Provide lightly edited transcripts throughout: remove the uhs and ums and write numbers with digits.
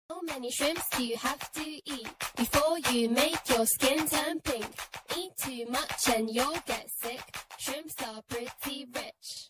How many shrimps do you have to eat before you make your skin turn pink? Eat too much and you'll get sick. Shrimps are pretty rich.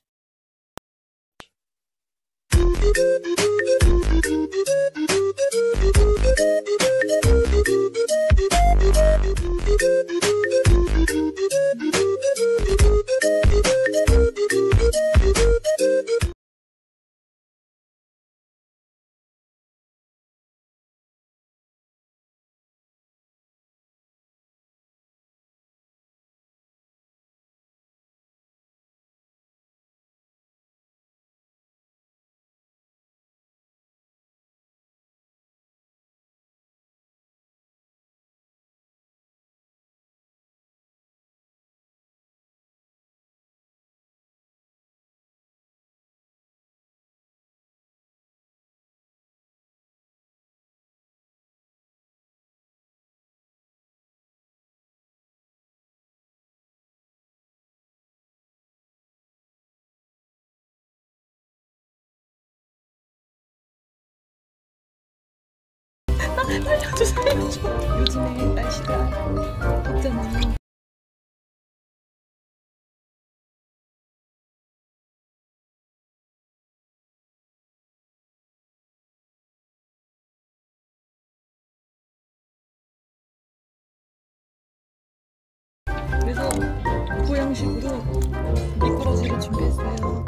살려줘. 요즘에 날씨가 덥잖아요. 그래서 보양식으로 미꾸라지를 준비했어요.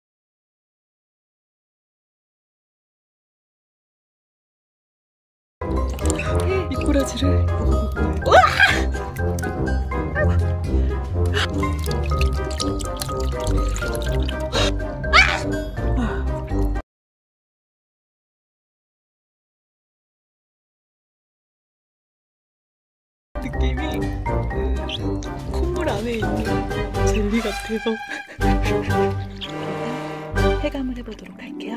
미꾸라지를 먹어볼 거예요. 느낌이 콧물 안에 있는 젤리 같아서 해감을 해보도록 할게요.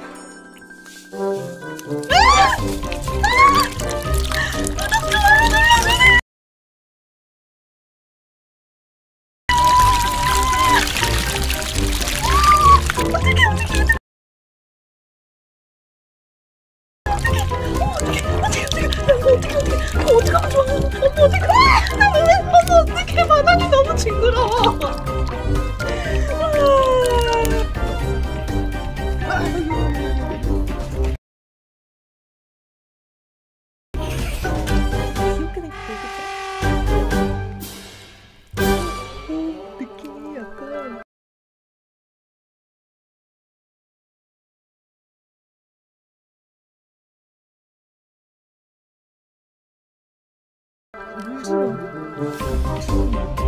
어떡하면 좋아. 어떡해. 바닥이 너무 징그러워. 느낌이 약간 물 좀